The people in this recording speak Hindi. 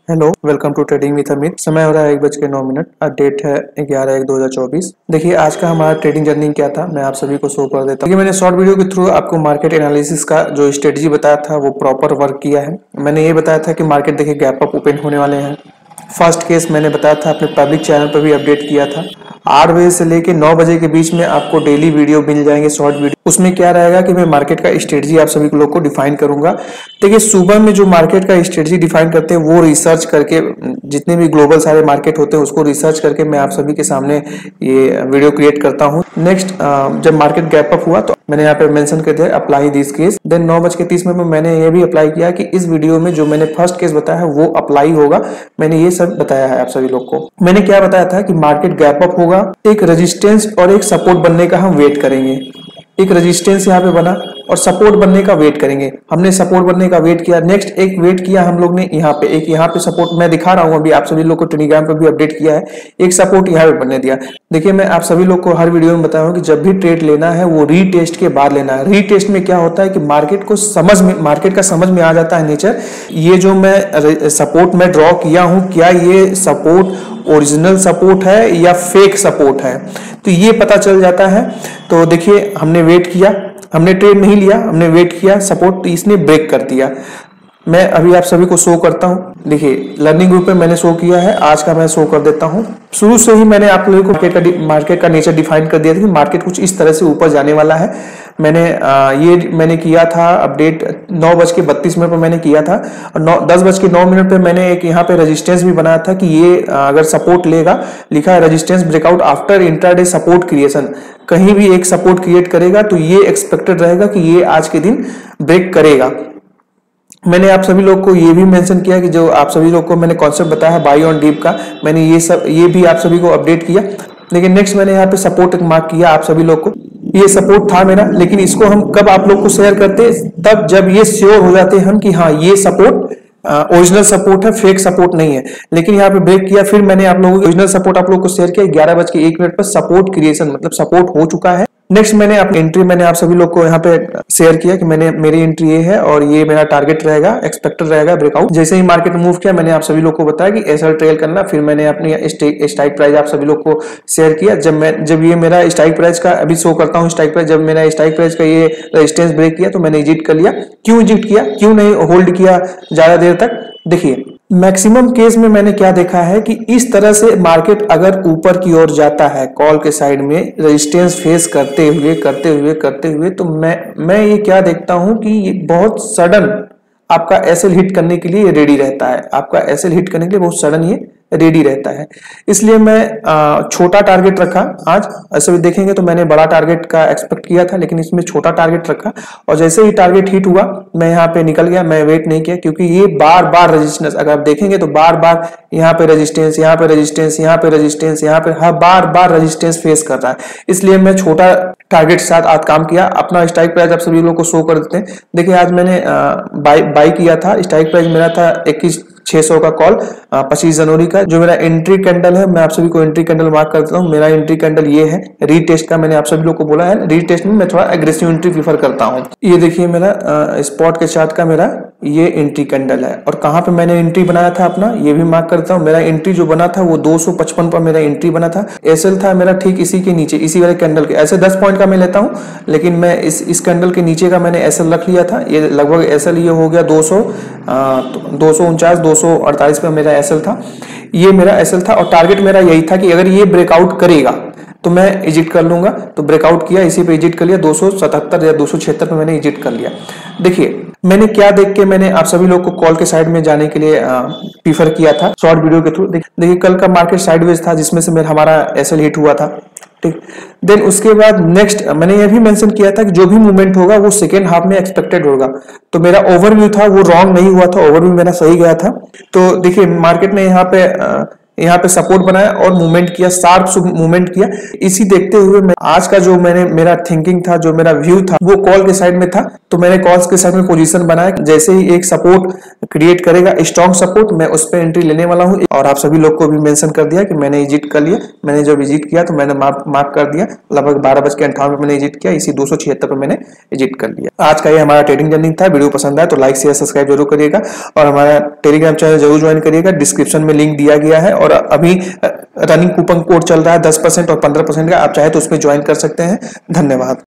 Hello, welcome to trading with Amit. समय हो रहा है 1:09। आज डेट है 11/1/2024। देखिए आज का हमारा ट्रेडिंग जर्नी क्या था, मैं आप सभी को शो कर देता हूँ। देखिए मैंने शॉर्ट वीडियो के थ्रू आपको मार्केट एनालिसिस का जो स्ट्रेटजी बताया था वो प्रॉपर वर्क किया है। मैंने ये बताया था कि मार्केट देखिए गैप अप ओपन होने वाले हैं। फर्स्ट केस मैंने बताया था, अपने पब्लिक चैनल पर भी अपडेट किया था। 8 बजे से लेके 9 बजे के बीच में आपको डेली वीडियो मिल जाएंगे, शॉर्ट वीडियो। उसमें क्या रहेगा कि मैं मार्केट का स्ट्रेटजी आप सभी लोग को डिफाइन करूंगा। देखिए सुबह में जो मार्केट का स्ट्रेटजी डिफाइन करते हैं वो रिसर्च करके, जितने भी ग्लोबल सारे मार्केट होते हैं उसको रिसर्च करके मैं आप सभी के सामने ये वीडियो क्रिएट करता हूँ। नेक्स्ट जब मार्केट गैप अप हुआ तो मैंने यहाँ पे मेंशन कर दिया अप्लाई दिस केस। देन 9:30 में मैंने ये भी अप्लाई किया कि इस वीडियो में जो मैंने फर्स्ट केस बताया है वो अप्लाई होगा। मैंने ये सब बताया है आप सभी लोग को। मैंने क्या बताया था कि मार्केट गैप अप होगा, एक रेजिस्टेंस और एक सपोर्ट बनने का हम वेट करेंगे। एक रेजिस्टेंस यहाँ पे बना और सपोर्ट बनने का वेट करेंगे। हमने सपोर्ट बनने का वेट किया। नेक्स्ट एक वेट किया हम लोग ने यहाँ पे, एक यहाँ पे सपोर्ट मैं दिखा रहा हूँ, अभी आप सभी लोग को टेलीग्राम पे भी अपडेट किया है। एक सपोर्ट यहाँ पे बनने दिया। देखिए मैं आप सभी लोग को हर वीडियो में बताया हूँ कि जब भी ट्रेड लेना है वो रीटेस्ट के बाद लेना है। रीटेस्ट में क्या होता है कि मार्केट को समझ में, मार्केट का समझ में आ जाता है नेचर। ये जो मैं सपोर्ट में ड्रॉ किया हूँ, क्या ये सपोर्ट ओरिजिनल सपोर्ट है या फेक सपोर्ट है, तो ये पता चल जाता है। तो देखिए हमने वेट किया, हमने ट्रेड नहीं लिया, हमने वेट किया, सपोर्ट इसने ब्रेक कर दिया। मैं अभी आप सभी को शो करता हूं। देखिए लर्निंग ग्रुप पे मैंने शो किया है, आज का मैं शो कर देता हूं। शुरू से ही मैंने आप लोगों को मार्केट का नेचर डिफाइन कर दिया था कि मार्केट कुछ इस तरह से ऊपर जाने वाला है। मैंने किया था अपडेट 9:32 पर मैंने किया था और 10:09 पे मैंने एक यहाँ पे रेजिस्टेंस भी बनाया था कि ये अगर सपोर्ट लेगा, लिखा है resistance breakout after intraday support creation. कहीं भी एक सपोर्ट क्रिएट करेगा तो ये एक्सपेक्टेड रहेगा कि ये आज के दिन ब्रेक करेगा। मैंने आप सभी लोग को ये भी मेंशन किया कि जो आप सभी लोग को मैंने कॉन्सेप्ट बताया है बाई ऑन डीप का, मैंने ये भी आप सभी को अपडेट किया। लेकिन नेक्स्ट मैंने यहाँ पे सपोर्ट मार्क किया आप सभी लोग को। ये सपोर्ट था मेरा, लेकिन इसको हम कब आप लोग को शेयर करते, तब जब ये श्योर हो जाते हम कि हाँ ये सपोर्ट ओरिजिनल सपोर्ट है, फेक सपोर्ट नहीं है। लेकिन यहाँ पे ब्रेक किया, फिर मैंने आप लोगों को ओरिजिनल सपोर्ट आप लोग को शेयर किया 11:01 पर सपोर्ट क्रिएशन, मतलब सपोर्ट हो चुका है। नेक्स्ट मैंने अपनी एंट्री मैंने आप सभी लोग को यहाँ पे शेयर किया कि मेरी एंट्री ये है और ये मेरा टारगेट रहेगा, एक्सपेक्टेड रहेगा ब्रेकआउट। जैसे ही मार्केट मूव किया मैंने आप सभी लोग को बताया कि एसएल ट्रेल करना। फिर मैंने अपनी स्ट्राइक प्राइस आप सभी लोग को शेयर किया। जब ये मेरा स्ट्राइक प्राइस का अभी शो करता हूँ स्ट्राइक प्राइस, जब मेरा स्ट्राइक प्राइस का ये रेजिस्टेंस ब्रेक किया तो मैंने एग्जिट कर लिया। क्यों एग्जिट किया, क्यों नहीं होल्ड किया ज्यादा देर तक? देखिए मैक्सिमम केस में मैंने क्या देखा है कि इस तरह से मार्केट अगर ऊपर की ओर जाता है कॉल के साइड में रेजिस्टेंस फेस करते हुए तो मैं ये क्या देखता हूं कि ये बहुत सडन आपका एसएल हिट करने के लिए रेडी रहता है। आपका एसएल हिट करने के लिए बहुत सडन ये रेडी रहता है। इसलिए मैं छोटा टारगेट रखा। आज ऐसे भी देखेंगे तो मैंने बड़ा टारगेट का एक्सपेक्ट किया था, लेकिन इसमें छोटा टारगेट रखा और जैसे ही टारगेट हिट हुआ मैं यहाँ पे निकल गया। मैं वेट नहीं किया क्योंकि ये बार बार रेजिस्टेंस, अगर आप देखेंगे तो बार बार यहाँ पे रेजिस्टेंस, यहाँ पे रेजिस्टेंस, यहाँ पे रेजिस्टेंस, यहाँ पे हर बार बार रेजिस्टेंस फेस कर रहा है। इसलिए मैं छोटा टारगेट के साथ आज काम किया। अपना स्ट्राइक प्राइस आप सभी लोग को शो कर देते हैं। देखिए आज मैंने बाई किया था, स्ट्राइक प्राइस मेरा था 21,600 का कॉल 25 जनवरी का। जो मेरा एंट्री कैंडल है, मैं आप सभी को एंट्री कैंडल मार्क करता हूँ। मेरा एंट्री कैंडल ये है रीटेस्ट का। मैंने आप सभी लोग को बोला है रीटेस्ट में मैं थोड़ा एग्रेसिव एंट्री प्रीफर करता हूँ। ये देखिए मेरा स्पॉट के चार्ट का मेरा ये एंट्री कैंडल है और कहाँ पे मैंने एंट्री बनाया था अपना ये भी मार्क करता हूँ। मेरा एंट्री जो बना था वो 255 पर मेरा एंट्री बना था। एसएल था मेरा ठीक इसी के नीचे, इसी वाले कैंडल के। ऐसे 10 पॉइंट का मैं लेता हूँ, लेकिन मैं इस कैंडल के नीचे का मैंने एसएल रख लिया था। ये लगभग एसएल ये हो गया 249 248 पे मेरा एसएल था। ये मेरा एसएल था और टारगेट मेरा यही था कि अगर ये ब्रेकआउट करेगा तो मैं एग्जिट कर लूंगा। तो ब्रेकआउट किया, इसी पे एग्जिट कर लिया। 277 या 276 पे मैंने एग्जिट कर लिया। देखिए मैंने क्या देख के मैंने आप सभी लोग को कॉल के साइड में जाने के लिए प्रीफर किया था शॉर्ट वीडियो के थ्रू। देखिए कल का मार्केट साइडवेज था जिसमें से हमारा एसएल हिट हुआ था, ठीक। देन उसके बाद नेक्स्ट मैंने ये भी मेंशन किया था कि जो भी मूवमेंट होगा वो सेकेंड हाफ में एक्सपेक्टेड होगा। तो मेरा ओवरव्यू था वो रॉन्ग नहीं हुआ था, ओवरव्यू मेरा सही गया था। तो देखिए मार्केट ने यहाँ पे यहाँ पे सपोर्ट बनाया और मूवमेंट किया, शार्प मूवमेंट किया। इसी देखते हुए मैं आज का जो मेरा थिंकिंग था, जो मेरा व्यू था, वो कॉल के साइड में था। तो मैंने कॉल्स के साइड में पोजीशन बनाया। जैसे ही एक सपोर्ट क्रिएट करेगा, स्ट्रॉन्ग सपोर्ट, मैं उस पर एंट्री लेने वाला हूँ। और आप सभी लोग को भी मेंशन कर दिया कि मैंने एग्जिट कर लिया। मैंने जब एग्जिट किया तो मैंने मार्क कर दिया, लगभग 12:58 मैंने एग्जिट किया। इसी 276 पे मैंने एग्जिट कर लिया। आज का ये हमारा ट्रेडिंग जर्नी था। वीडियो पसंद आया तो लाइक शेयर सब्सक्राइब जरूर करिएगा और हमारा टेलीग्राम चैनल जरूर ज्वाइन करिएगा। डिस्क्रिप्शन में लिंक दिया गया है और अभी रनिंग कूपन कोड चल रहा है 10% और 15% का। आप चाहे तो उसमें ज्वाइन कर सकते हैं। धन्यवाद।